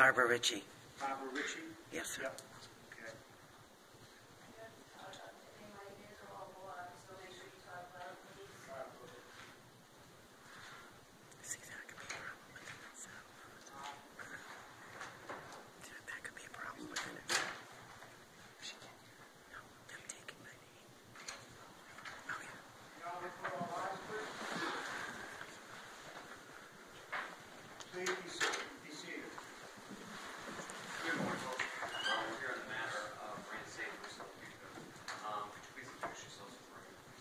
Barbara Ritchie. Barbara Ritchie? Yes, sir. Yep. Okay. See, that could be a problem within itself. That could be a problem within itself. No, I'm taking my name. Oh, yeah. Please be seated. Good morning, folks. We're here on the matter of brand safety for Could you please introduce yourselves for the record,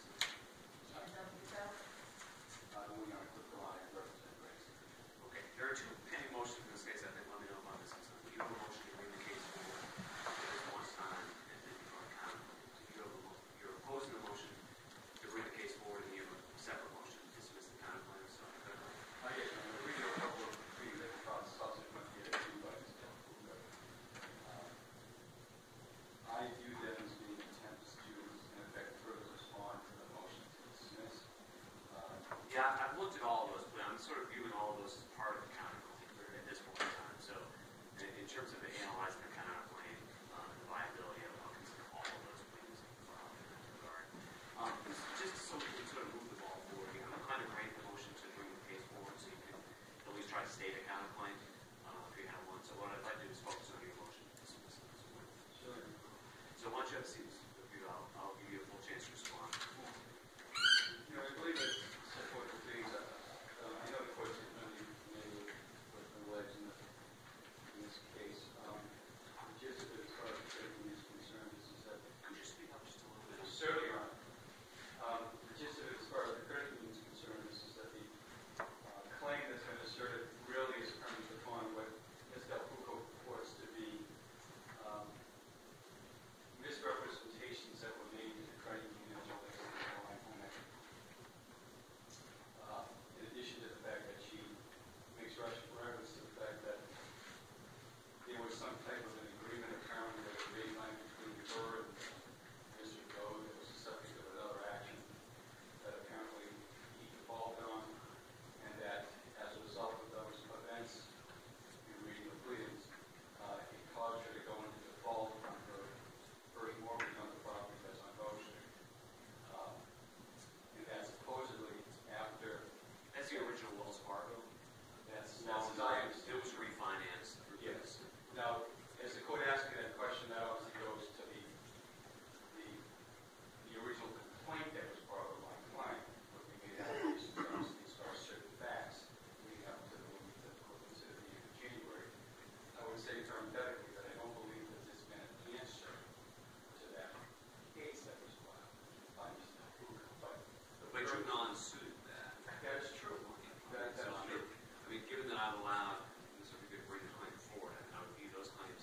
Okay, there are two pending motions in this case. I think let me know about this. You have a motion to bring the case forward at this point time, and then you are counterclaim. You're opposing the motion to bring the case forward, and you have a separate motion to dismiss the counterclaim. So, Yes, we do a couple of things that cause subsequent here to I view them as being attempts to, in effect, further respond to the motion to dismiss. yeah, I've looked at all of those, but I'm sort of viewing all of those as part of the counterclaim at this point in time. So, in terms of analyzing the counterclaim, the viability, I'll consider all of those claims in that regard. Just so we can sort of move the ball forward, I'm inclined to grant the motion to bring the case forward, so you can at least try to state a counterclaim if you have one. So, what I'd like to do is focus on your motion to dismiss it. Sure. So, once you have a seat, I'll give you a full chance to respond. I believe it's set forth the things that I know the court's really familiar with the legs in this case. The gist of it, as far as the case is concerned, is that Could you speak up just a little bit? certainly the gist of it, as far as the credit union is concerned, is that the claim that's been asserted really is premised upon what Mr. Foucault purports to be misrepresentations that were made to the credit union as well as the underlying home equity. In addition to the fact that she makes reference to the fact that there was some type of an agreement apparently that was made between her and Mr. Goad that was the subject of another action that apparently he defaulted on, and that as a result of those events, in reading the pleadings, it caused her to go into default on her first mortgage on the property that's on motion. And that's supposedly after That's the original Wells Fargo. that's It understood. was refinanced. Yes. Now, as the court asked me that question, that obviously goes to the original complaint that was brought up by my client, but we made allegations obviously as far as certain facts leading up to the one that the court considered the end of January. I would say parenthetically that I don't believe that there's been an answer to that case that was filed by Mr. Foucault. But you non-sued that. That is true. That's So, true. I mean, given that I've allowed, this would be good to bring the claim forward, I would view those claims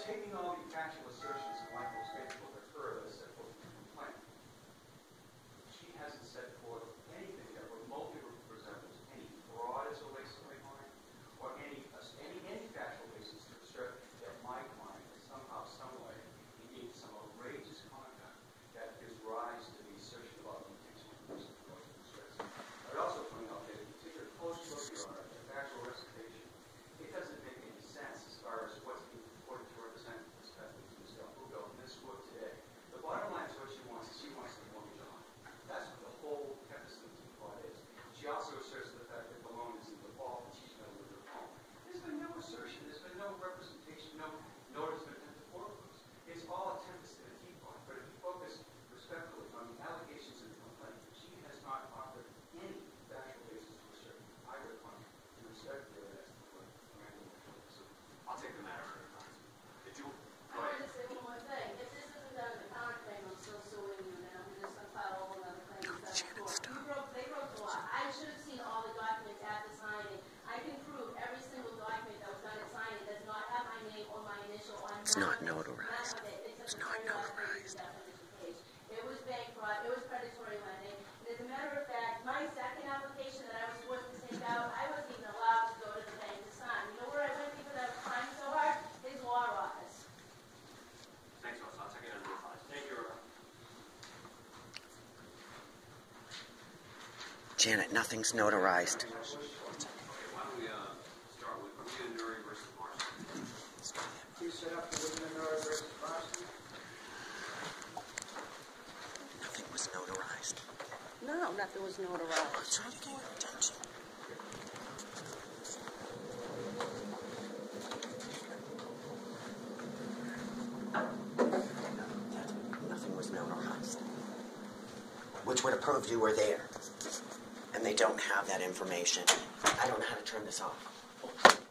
taking all the factual assertions of Michael's faithful to her that set forth in the complaint, she hasn't set forth anything that remotely resembles any fraud as relates to my client, or any factual basis to assert that my client is somehow, some way, engaged in some outrageous conduct that gives rise to the assertion about the intentional person of the stress. I would also point out that if you take a close look, Your Honor, at the factual recitation, it doesn't make any sense as far as what's being purported to represent this person, Ms. Goad, in this court today. The bottom line is what she wants the mortgage on. That's what the whole emphasis of the plot is. She also asserts the fact that the loan is in default and she's going to lose her home. There's been no assertion, there's been no representation, no notice of intent to foreclose. It's all attempts to the point. But if you focus respectfully on the allegations of the complaint, she has not offered any factual basis to assert either claim in respect to that. I'll take the matter under advisement. Did you? I wanted to say one more thing. If this isn't done in the counterclaim, I'm still suing you, and I'm just going to file all another claim in federal court. They wrote the law. I should have seen all the documents at the signing. I can prove every single document that was done at signing does not have my name or my initial on It's not notarized. It's not notarized. It was bank fraud. It was predatory lending. And as a matter of fact, my second application that I was supposed to take out, I wasn't even allowed to go to the bank to sign. You know where I went because I was trying so hard? His law office. Thanks, Russ. I'll take it under advisement. Thank you, Russ. Janet, nothing's notarized. Okay, why don't we start with William Nuri versus Marston. Please set up the William Nuri versus Marston. Nothing was notarized. No, nothing was notarized. I'm trying to get your attention. Nothing was notarized. Which would have proved you were there. And they don't have that information. I don't know how to turn this off.